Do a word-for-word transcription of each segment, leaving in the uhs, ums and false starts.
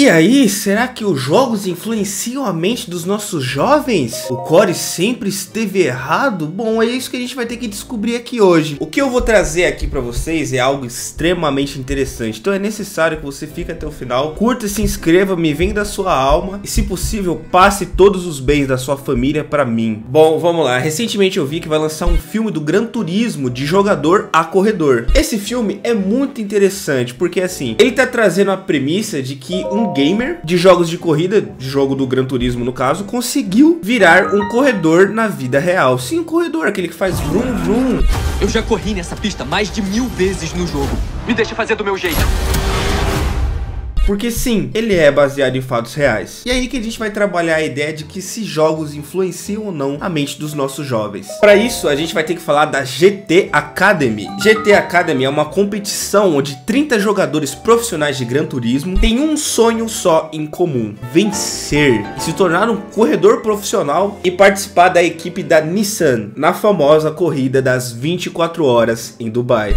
E aí, será que os jogos influenciam a mente dos nossos jovens? O Corey sempre esteve errado? Bom, é isso que a gente vai ter que descobrir aqui hoje. O que eu vou trazer aqui pra vocês é algo extremamente interessante, então é necessário que você fique até o final, curta e se inscreva, me venda a sua alma e, se possível, passe todos os bens da sua família pra mim. Bom, vamos lá. Recentemente eu vi que vai lançar um filme do Gran Turismo de jogador a corredor. Esse filme é muito interessante porque, assim, ele tá trazendo a premissa de que um Um gamer de jogos de corrida, de jogo do Gran Turismo no caso, conseguiu virar um corredor na vida real. Sim, um corredor, aquele que faz vroom vroom. Eu já corri nessa pista mais de mil vezes no jogo. Me deixa fazer do meu jeito. Porque sim, ele é baseado em fatos reais. E aí que a gente vai trabalhar a ideia de que se jogos influenciam ou não a mente dos nossos jovens. Para isso, a gente vai ter que falar da G T Academy. G T Academy é uma competição onde trinta jogadores profissionais de Gran Turismo têm um sonho só em comum: vencer e se tornar um corredor profissional e participar da equipe da Nissan na famosa corrida das vinte e quatro horas em Dubai.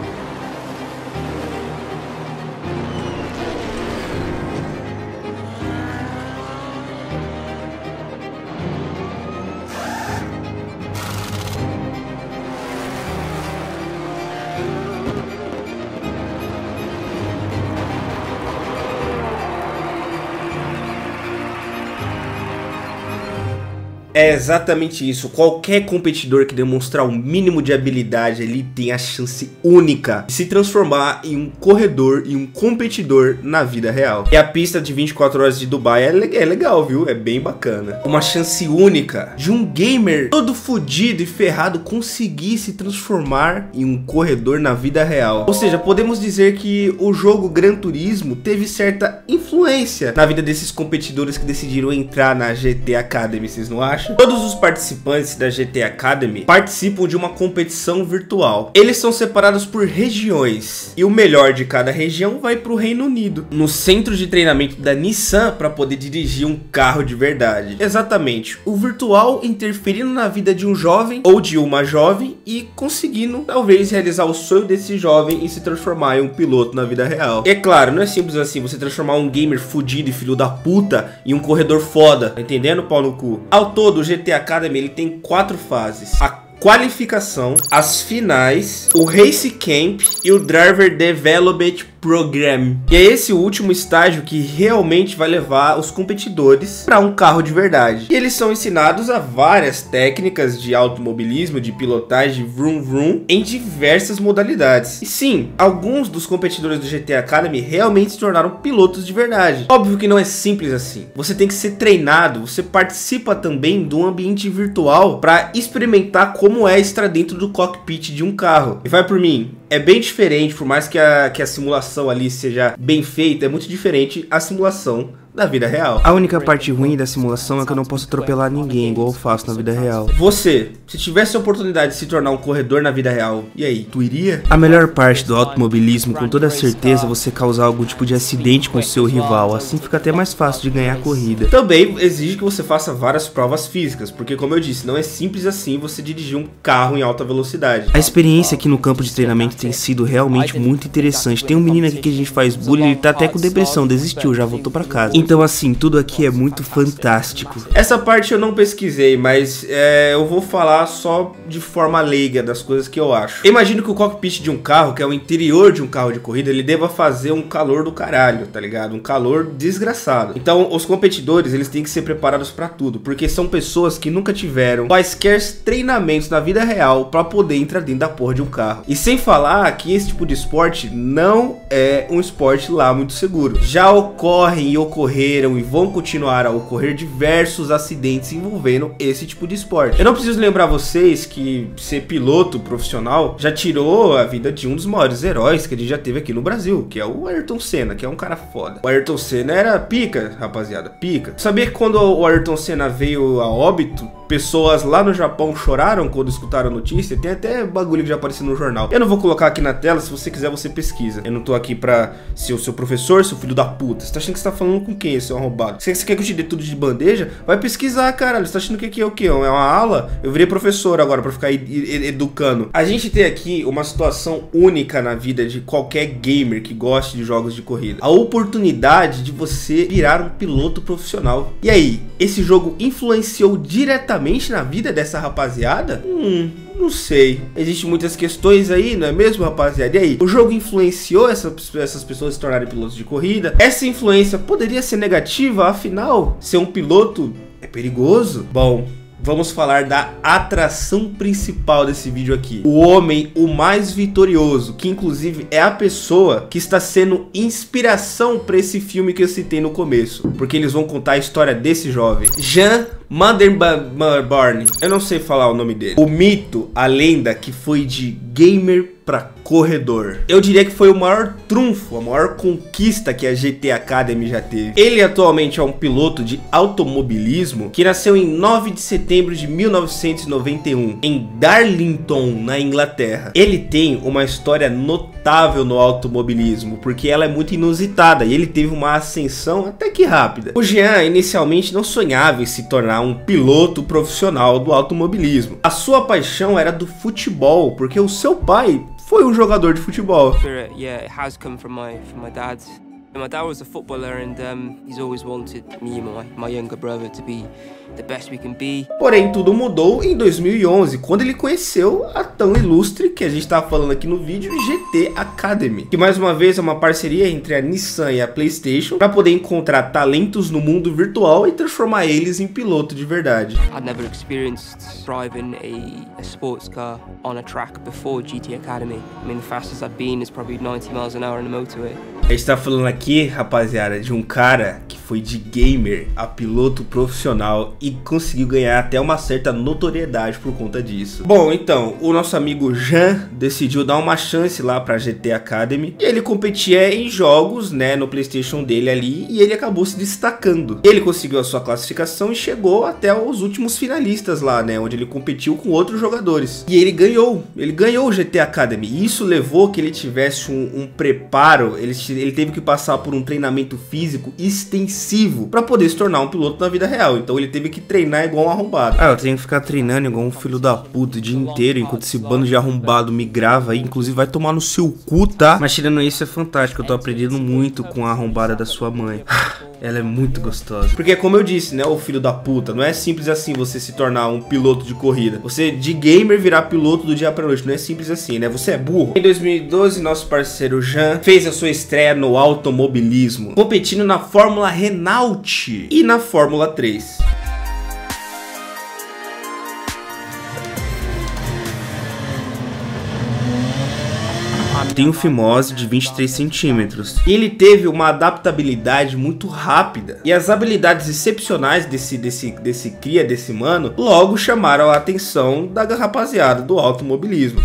É exatamente isso. Qualquer competidor que demonstrar um mínimo de habilidade, ele tem a chance única de se transformar em um corredor e um competidor na vida real. E a pista de vinte e quatro horas de Dubai é, le é legal, viu? É bem bacana. Uma chance única de um gamer todo fodido e ferrado conseguir se transformar em um corredor na vida real. Ou seja, podemos dizer que o jogo Gran Turismo teve certa influência na vida desses competidores que decidiram entrar na G T Academy, vocês não acham? Todos os participantes da G T Academy participam de uma competição virtual. Eles são separados por regiões e o melhor de cada região vai para o Reino Unido, no centro de treinamento da Nissan, para poder dirigir um carro de verdade. Exatamente, o virtual interferindo na vida de um jovem ou de uma jovem e conseguindo talvez realizar o sonho desse jovem e se transformar em um piloto na vida real. E é claro, não é simples assim você transformar um gamer fudido e filho da puta em um corredor foda, tá entendendo, pau no cu? Ao todo, o G T Academy ele tem quatro fases: a qualificação, as finais, o Race Camp e o Driver Development Program. E é esse último estágio que realmente vai levar os competidores para um carro de verdade. E eles são ensinados a várias técnicas de automobilismo, de pilotagem, vroom vroom, em diversas modalidades. E sim, alguns dos competidores do G T Academy realmente se tornaram pilotos de verdade. Óbvio que não é simples assim. Você tem que ser treinado, você participa também de um ambiente virtual para experimentar como é estar dentro do cockpit de um carro. E vai por mim, é bem diferente, por mais que a, que a simulação ali seja bem feita, é muito diferente a simulação da vida real. A única parte ruim da simulação é que eu não posso atropelar ninguém igual eu faço na vida real. Você, se tivesse a oportunidade de se tornar um corredor na vida real, e aí, tu iria? A melhor parte do automobilismo, com toda certeza, é você causar algum tipo de acidente com seu rival, assim fica até mais fácil de ganhar a corrida. Também exige que você faça várias provas físicas, porque como eu disse, não é simples assim você dirigir um carro em alta velocidade. A experiência aqui no campo de treinamento tem sido realmente muito interessante. Tem um menino aqui que a gente faz bullying, ele tá até com depressão, desistiu, já voltou pra casa. Então assim, tudo aqui é muito fantástico. Essa parte eu não pesquisei, mas é, eu vou falar só de forma leiga das coisas que eu acho. Eu imagino que o cockpit de um carro, que é o interior de um carro de corrida, ele deva fazer um calor do caralho, tá ligado? Um calor desgraçado. Então os competidores, eles têm que ser preparados pra tudo, porque são pessoas que nunca tiveram quaisquer treinamentos na vida real pra poder entrar dentro da porra de um carro. E sem falar que esse tipo de esporte não é um esporte lá muito seguro. Já ocorrem e ocorreram e vão continuar a ocorrer diversos acidentes envolvendo esse tipo de esporte. Eu não preciso lembrar vocês que ser piloto profissional já tirou a vida de um dos maiores heróis que a gente já teve aqui no Brasil, que é o Ayrton Senna, que é um cara foda. O Ayrton Senna era pica, rapaziada, pica. Sabia que quando o Ayrton Senna veio a óbito, pessoas lá no Japão choraram quando escutaram a notícia? Tem até bagulho que já apareceu no jornal. Eu não vou colocar colocar aqui na tela, se você quiser você pesquisa. Eu não tô aqui pra ser o seu professor, seu filho da puta. Você tá achando que você tá falando com quem, seu arrombado? Se você quer que eu te dê tudo de bandeja, vai pesquisar, caralho. Você tá achando que aqui é o quê? É uma aula? Eu virei professor agora pra ficar ed ed educando. A gente tem aqui uma situação única na vida de qualquer gamer que goste de jogos de corrida. A oportunidade de você virar um piloto profissional. E aí, esse jogo influenciou diretamente na vida dessa rapaziada? Hum... Não sei. Existem muitas questões aí, não é mesmo, rapaziada? E aí? O jogo influenciou essa, essas pessoas a se tornarem pilotos de corrida? Essa influência poderia ser negativa? Afinal, ser um piloto é perigoso? Bom, vamos falar da atração principal desse vídeo aqui. O homem, o mais vitorioso, que inclusive é a pessoa que está sendo inspiração para esse filme que eu citei no começo. Porque eles vão contar a história desse jovem. Jean Vandenborn. Eu não sei falar o nome dele. O mito, a lenda que foi de gamer pra corredor. Eu diria que foi o maior trunfo, a maior conquista que a G T Academy já teve. Ele atualmente é um piloto de automobilismo que nasceu em nove de setembro de mil novecentos e noventa e um em Darlington, na Inglaterra. Ele tem uma história notável no automobilismo, porque ela é muito inusitada e ele teve uma ascensão até que rápida. O Jean inicialmente não sonhava em se tornar um piloto profissional do automobilismo. A sua paixão era do futebol, porque o seu pai foi um jogador de futebol. Yeah, it has come from my from my dad. My dad was a footballer and um, he's always wanted me and my, my younger brother to be the best we can be. Porém, tudo mudou em dois mil e onze, quando ele conheceu a tão ilustre que a gente tá falando aqui no vídeo, G T Academy, que mais uma vez é uma parceria entre a Nissan e a PlayStation para poder encontrar talentos no mundo virtual e transformar eles em piloto de verdade. I'd never experienced driving a, a sports car on a track before G T Academy. I mean, the fastest I've been is probably ninety miles an hour on the motorway. A gente tá falando aqui, rapaziada, de um cara que foi de gamer a piloto profissional e conseguiu ganhar até uma certa notoriedade por conta disso. Bom, então, o nosso amigo Jean decidiu dar uma chance lá pra G T Academy e ele competia em jogos, né, no PlayStation dele ali, e ele acabou se destacando. Ele conseguiu a sua classificação e chegou até os últimos finalistas lá, né, onde ele competiu com outros jogadores. E ele ganhou, ele ganhou o G T Academy, e isso levou que ele tivesse um, um preparo, ele ele teve que passar por um treinamento físico extensivo para poder se tornar um piloto na vida real. Então ele teve que treinar igual um arrombado. Ah, eu tenho que ficar treinando igual um filho da puta o dia inteiro, enquanto esse bando de arrombado me grava aí. Inclusive vai tomar no seu cu, tá? Mas tirando isso é fantástico, eu tô aprendendo muito com a arrombada da sua mãe. Ela é muito gostosa. Porque como eu disse, né, o filho da puta, não é simples assim você se tornar um piloto de corrida. Você de gamer virar piloto do dia pra noite, não é simples assim, né? Você é burro. Em dois mil e doze, nosso parceiro Jean fez a sua estreia no automobilismo, competindo na Fórmula Renault e na Fórmula três. Tem um fimose de vinte e três centímetros. E ele teve uma adaptabilidade muito rápida. E as habilidades excepcionais desse, desse, desse cria, desse mano, logo chamaram a atenção da rapaziada do automobilismo.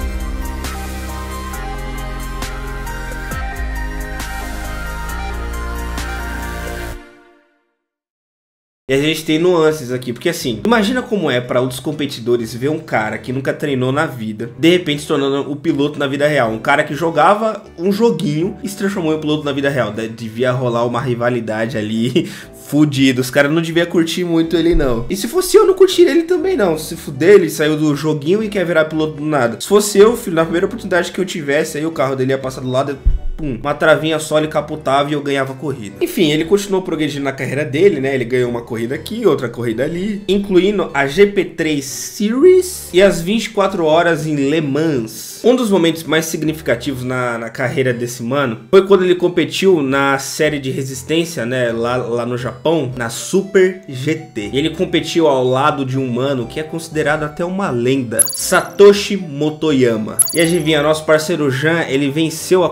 E a gente tem nuances aqui, porque assim, imagina como é para outros competidores ver um cara que nunca treinou na vida, de repente se tornando o piloto na vida real. Um cara que jogava um joguinho e se transformou em piloto na vida real. Devia rolar uma rivalidade ali fudido, os caras não deviam curtir muito ele não. E se fosse eu, não curtiria ele também não. Se fuder, ele saiu do joguinho e quer virar piloto do nada. Se fosse eu, filho, na primeira oportunidade que eu tivesse, aí o carro dele ia passar do lado, pum, uma travinha só, ele capotava e eu ganhava a corrida. Enfim, ele continuou progredindo na carreira dele, né? Ele ganhou uma corrida aqui, outra corrida ali, incluindo a G P três Series e as vinte e quatro horas em Le Mans. Um dos momentos mais significativos na, na carreira desse mano foi quando ele competiu na série de resistência, né? Lá, lá no Japão, na Super G T. E ele competiu ao lado de um mano que é considerado até uma lenda, Satoshi Motoyama. E adivinha, nosso parceiro Jean, ele venceu a corrida de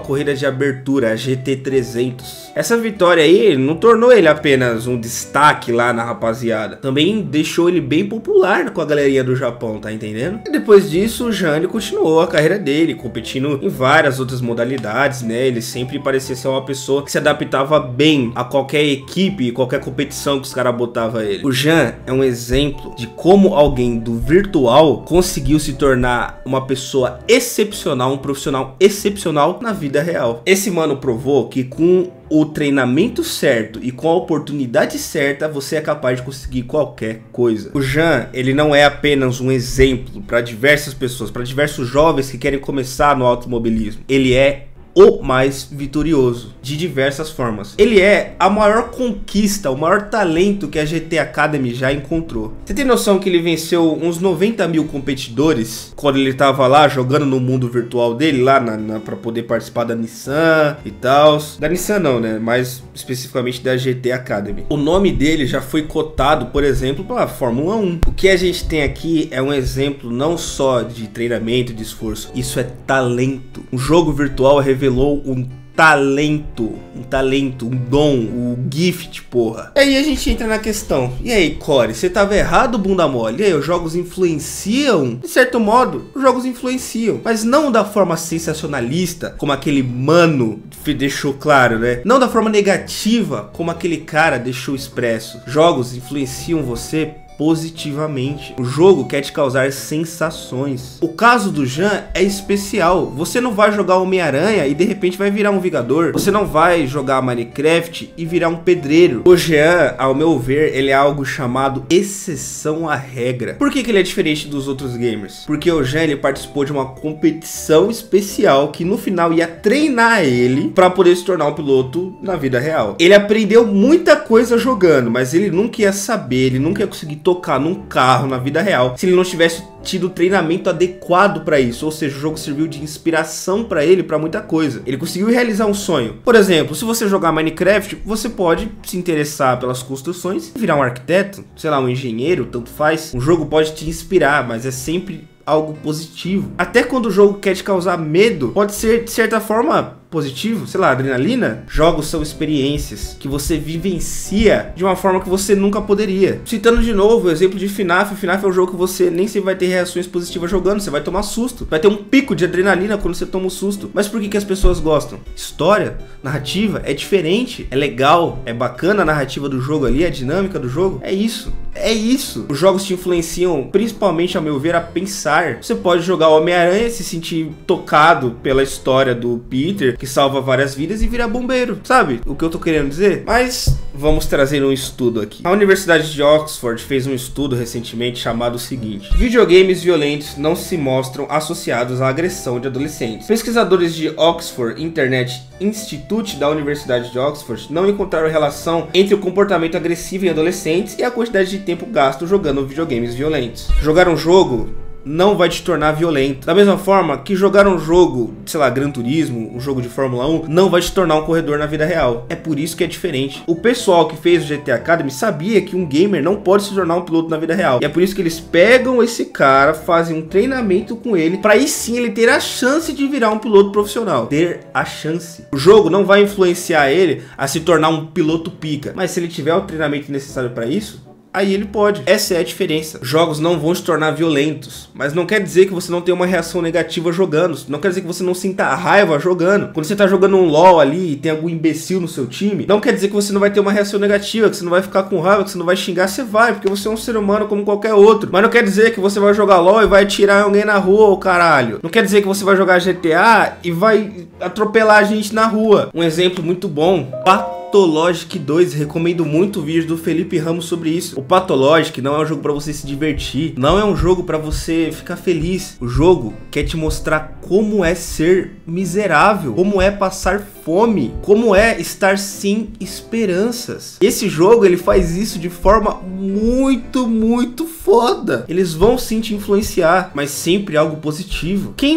abertura, a G T trezentos. Essa vitória aí não tornou ele apenas um destaque lá na rapaziada, também deixou ele bem popular com a galerinha do Japão, tá entendendo? E depois disso, o Jean ele continuou a carreira dele, competindo em várias outras modalidades, né? Ele sempre parecia ser uma pessoa que se adaptava bem a qualquer equipe, qualquer competição que os caras botavam ele. O Jean é um exemplo de como alguém do virtual conseguiu se tornar uma pessoa excepcional, um profissional excepcional na vida real. Esse mano provou que com o treinamento certo e com a oportunidade certa, você é capaz de conseguir qualquer coisa. O Jean, ele não é apenas um exemplo para diversas pessoas, para diversos jovens que querem começar no automobilismo. Ele é o mais vitorioso de diversas formas. Ele é a maior conquista, o maior talento que a G T Academy já encontrou. Você tem noção que ele venceu uns noventa mil competidores quando ele tava lá jogando no mundo virtual dele, lá na, na, pra poder participar da Nissan e tal. Da Nissan não, né? Mais especificamente da G T Academy. O nome dele já foi cotado, por exemplo, para a Fórmula um. O que a gente tem aqui é um exemplo não só de treinamento, de esforço. Isso é talento. Um jogo virtual revelou um talento, um talento, um dom, o gift, porra. E aí a gente entra na questão, e aí, Corey, você tava errado, bunda mole? E aí, os jogos influenciam? De certo modo, os jogos influenciam, mas não da forma sensacionalista, como aquele mano deixou claro, né? Não da forma negativa, como aquele cara deixou expresso. Jogos influenciam você positivamente. O jogo quer te causar sensações. O caso do Jean é especial. Você não vai jogar Homem-Aranha e de repente vai virar um Vingador. Você não vai jogar Minecraft e virar um pedreiro. O Jean, ao meu ver, ele é algo chamado exceção à regra. Por que que ele é diferente dos outros gamers? Porque o Jean, ele participou de uma competição especial que no final ia treinar ele para poder se tornar um piloto na vida real. Ele aprendeu muita coisa jogando, mas ele nunca ia saber, ele nunca ia conseguir tocar num carro na vida real se ele não tivesse tido treinamento adequado para isso. Ou seja, o jogo serviu de inspiração para ele para muita coisa. Ele conseguiu realizar um sonho. Por exemplo, se você jogar Minecraft, você pode se interessar pelas construções e virar um arquiteto, sei lá, um engenheiro, tanto faz. Um jogo pode te inspirar, mas é sempre algo positivo. Até quando o jogo quer te causar medo, pode ser de certa forma positivo, sei lá, adrenalina. Jogos são experiências que você vivencia de uma forma que você nunca poderia. Citando de novo o exemplo de FNAF, o FNAF é um jogo que você nem sempre vai ter reações positivas jogando, você vai tomar susto, vai ter um pico de adrenalina quando você toma um susto. Mas por que que as pessoas gostam? História, narrativa, é diferente, é legal, é bacana a narrativa do jogo ali, a dinâmica do jogo, é isso. É isso. Os jogos te influenciam, principalmente, ao meu ver, a pensar. Você pode jogar Homem-Aranha, se sentir tocado pela história do Peter, que salva várias vidas, e virar bombeiro. Sabe o que eu tô querendo dizer? Mas vamos trazer um estudo aqui. A Universidade de Oxford fez um estudo recentemente chamado o seguinte: videogames violentos não se mostram associados à agressão de adolescentes. Pesquisadores de Oxford Internet Institute da Universidade de Oxford não encontraram relação entre o comportamento agressivo em adolescentes e a quantidade de tempo gasto jogando videogames violentos. Jogar um jogo não vai te tornar violento. Da mesma forma que jogar um jogo, sei lá, Gran Turismo, um jogo de Fórmula um, não vai te tornar um corredor na vida real. É por isso que é diferente. O pessoal que fez o G T Academy sabia que um gamer não pode se tornar um piloto na vida real. E é por isso que eles pegam esse cara, fazem um treinamento com ele, para aí sim ele ter a chance de virar um piloto profissional. Ter a chance. O jogo não vai influenciar ele a se tornar um piloto pica, mas se ele tiver o treinamento necessário para isso, aí ele pode. Essa é a diferença. Jogos não vão se tornar violentos, mas não quer dizer que você não tenha uma reação negativa jogando. Não quer dizer que você não sinta raiva jogando. Quando você tá jogando um LoL ali e tem algum imbecil no seu time, não quer dizer que você não vai ter uma reação negativa, que você não vai ficar com raiva, que você não vai xingar. Você vai, porque você é um ser humano como qualquer outro. Mas não quer dizer que você vai jogar LoL e vai atirar alguém na rua, ô caralho. Não quer dizer que você vai jogar G T A e vai atropelar a gente na rua. Um exemplo muito bom: Pathologic dois, recomendo muito o vídeo do Felipe Ramos sobre isso. O Pathologic não é um jogo para você se divertir, não é um jogo para você ficar feliz. O jogo quer te mostrar como é ser miserável, como é passar fome, como é estar sem esperanças. Esse jogo, ele faz isso de forma muito, muito foda. Eles vão sim te influenciar, mas sempre algo positivo. Quem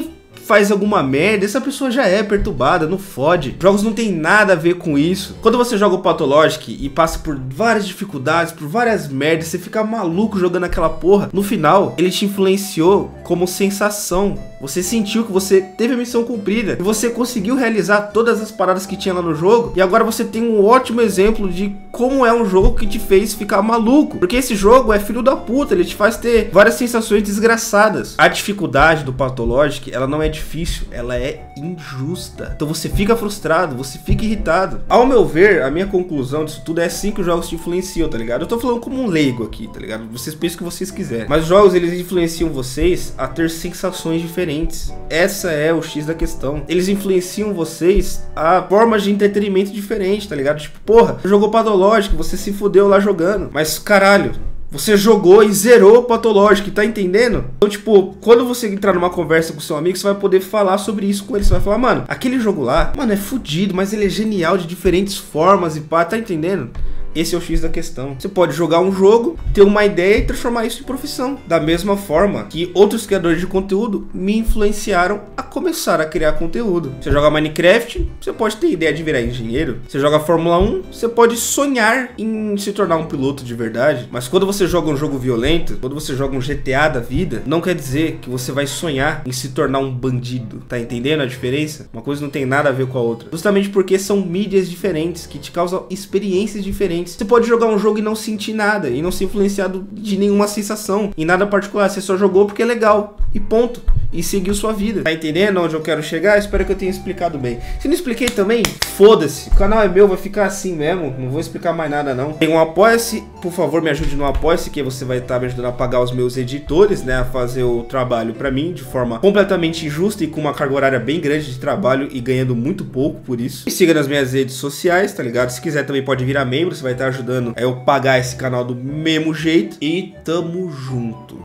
faz alguma merda, essa pessoa já é perturbada, não fode. Jogos não tem nada a ver com isso. Quando você joga o Pathologic e passa por várias dificuldades, por várias merdas, você fica maluco jogando aquela porra, no final, ele te influenciou como sensação. Você sentiu que você teve a missão cumprida e você conseguiu realizar todas as paradas que tinha lá no jogo. E agora você tem um ótimo exemplo de como é um jogo que te fez ficar maluco. Porque esse jogo é filho da puta, ele te faz ter várias sensações desgraçadas. A dificuldade do Pathologic, ela não é difícil, ela é injusta. Então você fica frustrado, você fica irritado. Ao meu ver, a minha conclusão disso tudo é assim que os jogos te influenciam, tá ligado? Eu tô falando como um leigo aqui, tá ligado? Vocês pensam o que vocês quiserem. Mas os jogos, eles influenciam vocês a ter sensações diferentes. Essa é o X da questão. Eles influenciam vocês a formas de entretenimento diferentes, tá ligado? Tipo, porra, jogou Pathologic, você se fudeu lá jogando. Mas, caralho, você jogou e zerou o Pathologic, tá entendendo? Então, tipo, quando você entrar numa conversa com seu amigo, você vai poder falar sobre isso com ele. Você vai falar, mano, aquele jogo lá, mano, é fudido, mas ele é genial de diferentes formas e pá, tá entendendo? Esse é o X da questão. Você pode jogar um jogo, ter uma ideia e transformar isso em profissão. Da mesma forma que outros criadores de conteúdo me influenciaram a começar a criar conteúdo. Você joga Minecraft, você pode ter ideia de virar engenheiro. Você joga Fórmula um, você pode sonhar em se tornar um piloto de verdade. Mas quando você joga um jogo violento, quando você joga um G T A da vida, não quer dizer que você vai sonhar em se tornar um bandido. Tá entendendo a diferença? Uma coisa não tem nada a ver com a outra. Justamente porque são mídias diferentes, que te causam experiências diferentes. Você pode jogar um jogo e não sentir nada, e não ser influenciado de nenhuma sensação, em nada particular. Você só jogou porque é legal, e ponto. E seguiu sua vida. Tá entendendo onde eu quero chegar? Espero que eu tenha explicado bem. Se não expliquei também, foda-se. O canal é meu, vai ficar assim mesmo. Não vou explicar mais nada não. Tem um Apoia-se, por favor me ajude no Apoia-se, que você vai estar me ajudando a pagar os meus editores, né? A fazer o trabalho pra mim de forma completamente injusta e com uma carga horária bem grande de trabalho e ganhando muito pouco por isso. Me siga nas minhas redes sociais, tá ligado? Se quiser também pode virar membro, você vai estar ajudando a eu pagar esse canal do mesmo jeito. E tamo junto.